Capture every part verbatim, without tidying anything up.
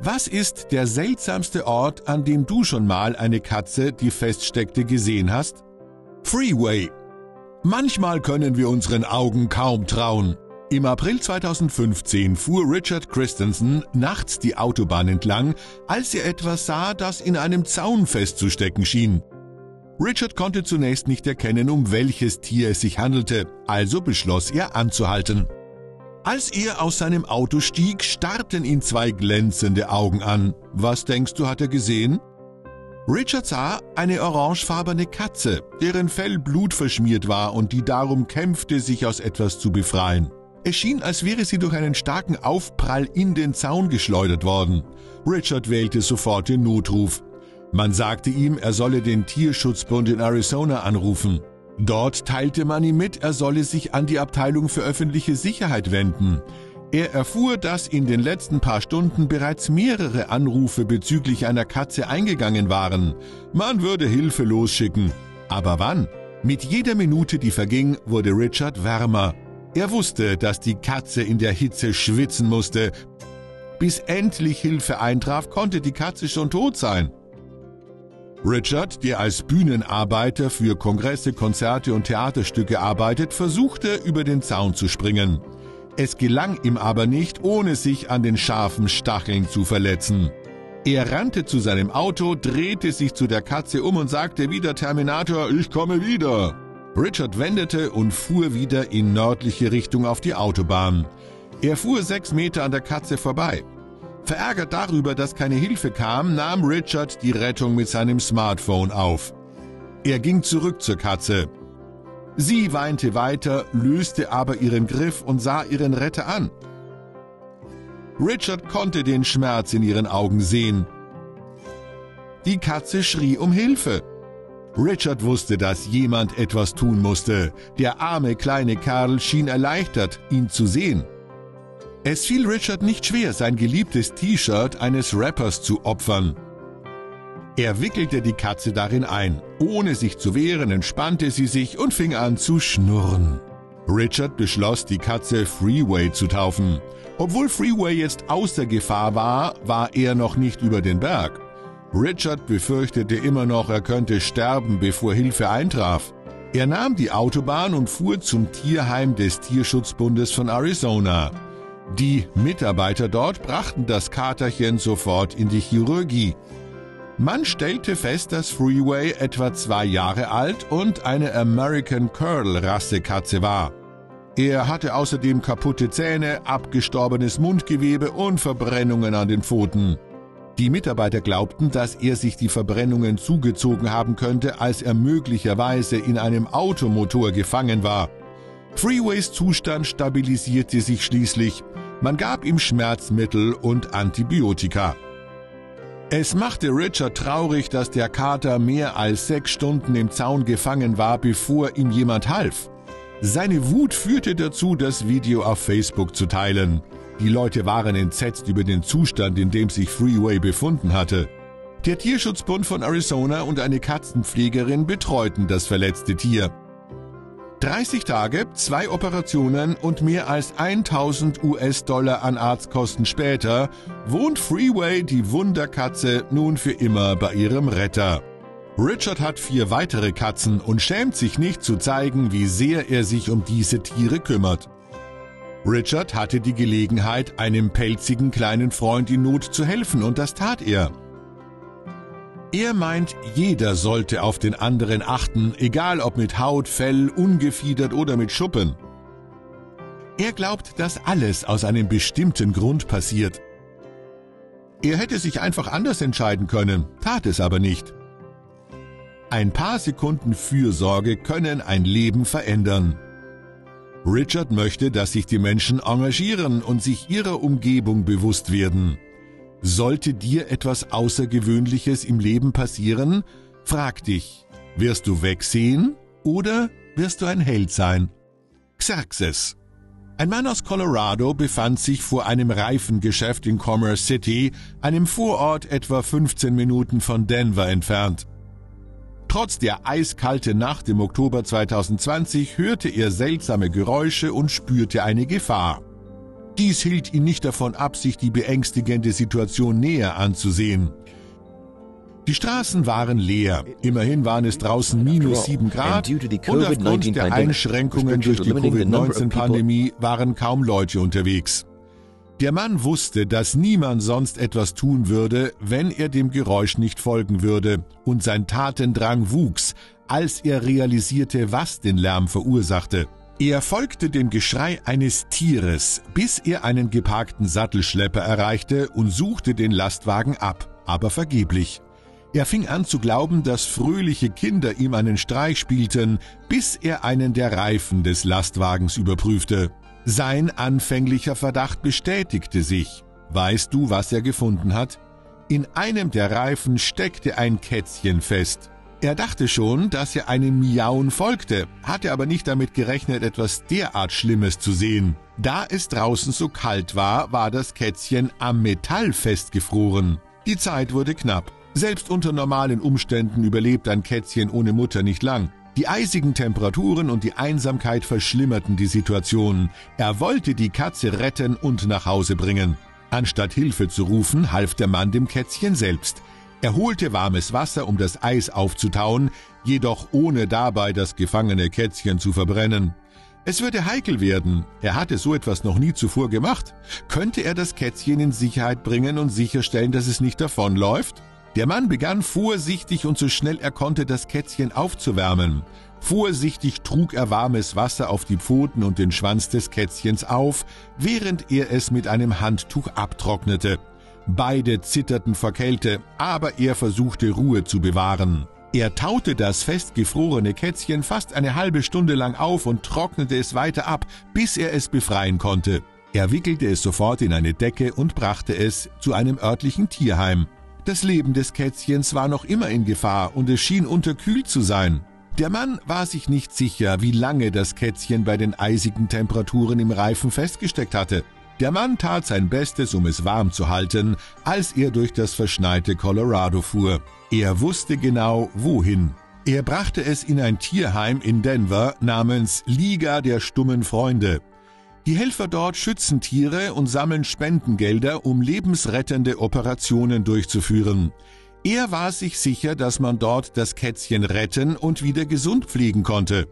Was ist der seltsamste Ort, an dem du schon mal eine Katze, die feststeckte, gesehen hast? Freeway. Manchmal können wir unseren Augen kaum trauen. Im April zweitausendfünfzehn fuhr Richard Christensen nachts die Autobahn entlang, als er etwas sah, das in einem Zaun festzustecken schien. Richard konnte zunächst nicht erkennen, um welches Tier es sich handelte, also beschloss er anzuhalten. Als er aus seinem Auto stieg, starrten ihn zwei glänzende Augen an. Was denkst du, hat er gesehen? Richard sah eine orangefarbene Katze, deren Fell blutverschmiert war und die darum kämpfte, sich aus etwas zu befreien. Es schien, als wäre sie durch einen starken Aufprall in den Zaun geschleudert worden. Richard wählte sofort den Notruf. Man sagte ihm, er solle den Tierschutzbund in Arizona anrufen. Dort teilte man ihm mit, er solle sich an die Abteilung für öffentliche Sicherheit wenden. Er erfuhr, dass in den letzten paar Stunden bereits mehrere Anrufe bezüglich einer Katze eingegangen waren. Man würde Hilfe losschicken. Aber wann? Mit jeder Minute, die verging, wurde Richard wärmer. Er wusste, dass die Katze in der Hitze schwitzen musste. Bis endlich Hilfe eintraf, konnte die Katze schon tot sein. Richard, der als Bühnenarbeiter für Kongresse, Konzerte und Theaterstücke arbeitet, versuchte, über den Zaun zu springen. Es gelang ihm aber nicht, ohne sich an den scharfen Stacheln zu verletzen. Er rannte zu seinem Auto, drehte sich zu der Katze um und sagte wie der Terminator, ich komme wieder. Richard wendete und fuhr wieder in nördliche Richtung auf die Autobahn. Er fuhr sechs Meter an der Katze vorbei. Verärgert darüber, dass keine Hilfe kam, nahm Richard die Rettung mit seinem Smartphone auf. Er ging zurück zur Katze. Sie weinte weiter, löste aber ihren Griff und sah ihren Retter an. Richard konnte den Schmerz in ihren Augen sehen. Die Katze schrie um Hilfe. Richard wusste, dass jemand etwas tun musste. Der arme kleine Kerl schien erleichtert, ihn zu sehen. Es fiel Richard nicht schwer, sein geliebtes T-Shirt eines Rappers zu opfern. Er wickelte die Katze darin ein. Ohne sich zu wehren, entspannte sie sich und fing an zu schnurren. Richard beschloss, die Katze Freeway zu taufen. Obwohl Freeway jetzt außer Gefahr war, war er noch nicht über den Berg. Richard befürchtete immer noch, er könnte sterben, bevor Hilfe eintraf. Er nahm die Autobahn und fuhr zum Tierheim des Tierschutzbundes von Arizona. Die Mitarbeiter dort brachten das Katerchen sofort in die Chirurgie. Man stellte fest, dass Freeway etwa zwei Jahre alt und eine American Curl-Rassekatze war. Er hatte außerdem kaputte Zähne, abgestorbenes Mundgewebe und Verbrennungen an den Pfoten. Die Mitarbeiter glaubten, dass er sich die Verbrennungen zugezogen haben könnte, als er möglicherweise in einem Automotor gefangen war. Freeways Zustand stabilisierte sich schließlich. Man gab ihm Schmerzmittel und Antibiotika. Es machte Richard traurig, dass der Kater mehr als sechs Stunden im Zaun gefangen war, bevor ihm jemand half. Seine Wut führte dazu, das Video auf Facebook zu teilen. Die Leute waren entsetzt über den Zustand, in dem sich Freeway befunden hatte. Der Tierschutzbund von Arizona und eine Katzenpflegerin betreuten das verletzte Tier. dreißig Tage, zwei Operationen und mehr als tausend US-Dollar an Arztkosten später wohnt Freeway, die Wunderkatze, nun für immer bei ihrem Retter. Richard hat vier weitere Katzen und schämt sich nicht zu zeigen, wie sehr er sich um diese Tiere kümmert. Richard hatte die Gelegenheit, einem pelzigen kleinen Freund in Not zu helfen, und das tat er. Er meint, jeder sollte auf den anderen achten, egal ob mit Haut, Fell, ungefiedert oder mit Schuppen. Er glaubt, dass alles aus einem bestimmten Grund passiert. Er hätte sich einfach anders entscheiden können, tat es aber nicht. Ein paar Sekunden Fürsorge können ein Leben verändern. Richard möchte, dass sich die Menschen engagieren und sich ihrer Umgebung bewusst werden. Sollte dir etwas Außergewöhnliches im Leben passieren, frag dich, wirst du wegsehen oder wirst du ein Held sein? Xerxes. Ein Mann aus Colorado befand sich vor einem Reifengeschäft in Commerce City, einem Vorort etwa fünfzehn Minuten von Denver entfernt. Trotz der eiskalten Nacht im Oktober zweitausendzwanzig hörte er seltsame Geräusche und spürte eine Gefahr. Dies hielt ihn nicht davon ab, sich die beängstigende Situation näher anzusehen. Die Straßen waren leer. Immerhin waren es draußen minus sieben Grad und aufgrund der Einschränkungen durch die Covid neunzehn Pandemie waren kaum Leute unterwegs. Der Mann wusste, dass niemand sonst etwas tun würde, wenn er dem Geräusch nicht folgen würde, und sein Tatendrang wuchs, als er realisierte, was den Lärm verursachte. Er folgte dem Geschrei eines Tieres, bis er einen geparkten Sattelschlepper erreichte und suchte den Lastwagen ab, aber vergeblich. Er fing an zu glauben, dass fröhliche Kinder ihm einen Streich spielten, bis er einen der Reifen des Lastwagens überprüfte. Sein anfänglicher Verdacht bestätigte sich. Weißt du, was er gefunden hat? In einem der Reifen steckte ein Kätzchen fest. Er dachte schon, dass er einem Miauen folgte, hatte aber nicht damit gerechnet, etwas derart Schlimmes zu sehen. Da es draußen so kalt war, war das Kätzchen am Metall festgefroren. Die Zeit wurde knapp. Selbst unter normalen Umständen überlebt ein Kätzchen ohne Mutter nicht lang. Die eisigen Temperaturen und die Einsamkeit verschlimmerten die Situation. Er wollte die Katze retten und nach Hause bringen. Anstatt Hilfe zu rufen, half der Mann dem Kätzchen selbst. Er holte warmes Wasser, um das Eis aufzutauen, jedoch ohne dabei das gefangene Kätzchen zu verbrennen. Es würde heikel werden. Er hatte so etwas noch nie zuvor gemacht. Könnte er das Kätzchen in Sicherheit bringen und sicherstellen, dass es nicht davonläuft? Der Mann begann vorsichtig und so schnell er konnte das Kätzchen aufzuwärmen. Vorsichtig trug er warmes Wasser auf die Pfoten und den Schwanz des Kätzchens auf, während er es mit einem Handtuch abtrocknete. Beide zitterten vor Kälte, aber er versuchte Ruhe zu bewahren. Er taute das festgefrorene Kätzchen fast eine halbe Stunde lang auf und trocknete es weiter ab, bis er es befreien konnte. Er wickelte es sofort in eine Decke und brachte es zu einem örtlichen Tierheim. Das Leben des Kätzchens war noch immer in Gefahr und es schien unterkühlt zu sein. Der Mann war sich nicht sicher, wie lange das Kätzchen bei den eisigen Temperaturen im Reifen festgesteckt hatte. Der Mann tat sein Bestes, um es warm zu halten, als er durch das verschneite Colorado fuhr. Er wusste genau, wohin. Er brachte es in ein Tierheim in Denver namens Liga der stummen Freunde. Die Helfer dort schützen Tiere und sammeln Spendengelder, um lebensrettende Operationen durchzuführen. Er war sich sicher, dass man dort das Kätzchen retten und wieder gesund pflegen konnte.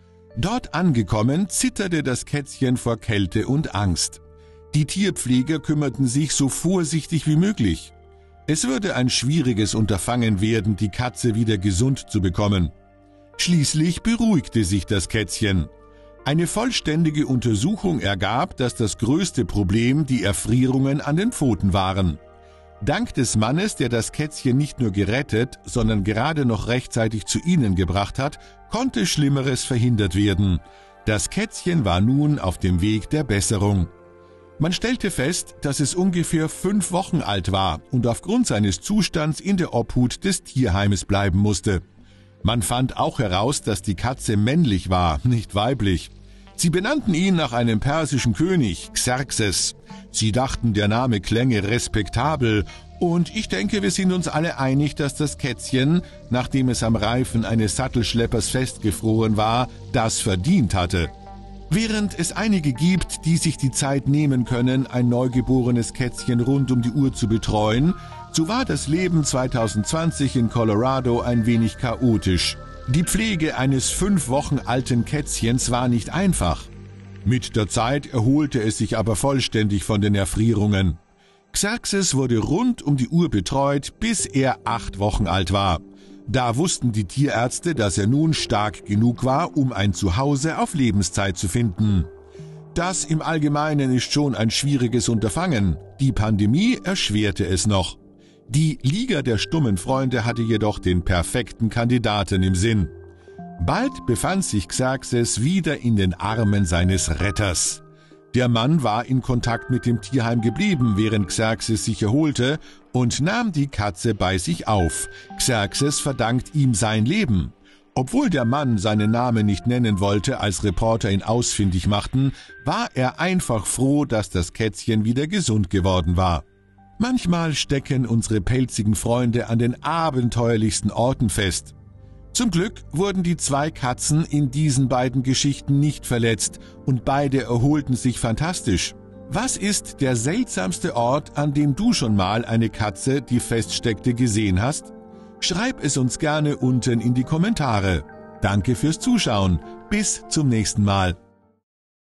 Dort angekommen, zitterte das Kätzchen vor Kälte und Angst. Die Tierpfleger kümmerten sich so vorsichtig wie möglich. Es würde ein schwieriges Unterfangen werden, die Katze wieder gesund zu bekommen. Schließlich beruhigte sich das Kätzchen. Eine vollständige Untersuchung ergab, dass das größte Problem die Erfrierungen an den Pfoten waren. Dank des Mannes, der das Kätzchen nicht nur gerettet, sondern gerade noch rechtzeitig zu ihnen gebracht hat, konnte Schlimmeres verhindert werden. Das Kätzchen war nun auf dem Weg der Besserung. Man stellte fest, dass es ungefähr fünf Wochen alt war und aufgrund seines Zustands in der Obhut des Tierheimes bleiben musste. Man fand auch heraus, dass die Katze männlich war, nicht weiblich. Sie benannten ihn nach einem persischen König, Xerxes. Sie dachten, der Name klänge respektabel und ich denke, wir sind uns alle einig, dass das Kätzchen, nachdem es am Reifen eines Sattelschleppers festgefroren war, das verdient hatte. Während es einige gibt, die sich die Zeit nehmen können, ein neugeborenes Kätzchen rund um die Uhr zu betreuen, so war das Leben zwanzig zwanzig in Colorado ein wenig chaotisch. Die Pflege eines fünf Wochen alten Kätzchens war nicht einfach. Mit der Zeit erholte es sich aber vollständig von den Erfrierungen. Xerxes wurde rund um die Uhr betreut, bis er acht Wochen alt war. Da wussten die Tierärzte, dass er nun stark genug war, um ein Zuhause auf Lebenszeit zu finden. Das im Allgemeinen ist schon ein schwieriges Unterfangen. Die Pandemie erschwerte es noch. Die Liga der stummen Freunde hatte jedoch den perfekten Kandidaten im Sinn. Bald befand sich Xerxes wieder in den Armen seines Retters. Der Mann war in Kontakt mit dem Tierheim geblieben, während Xerxes sich erholte, und nahm die Katze bei sich auf. Xerxes verdankt ihm sein Leben. Obwohl der Mann seinen Namen nicht nennen wollte, als Reporter ihn ausfindig machten, war er einfach froh, dass das Kätzchen wieder gesund geworden war. Manchmal stecken unsere pelzigen Freunde an den abenteuerlichsten Orten fest. Zum Glück wurden die zwei Katzen in diesen beiden Geschichten nicht verletzt und beide erholten sich fantastisch. Was ist der seltsamste Ort, an dem du schon mal eine Katze, die feststeckte, gesehen hast? Schreib es uns gerne unten in die Kommentare. Danke fürs Zuschauen. Bis zum nächsten Mal.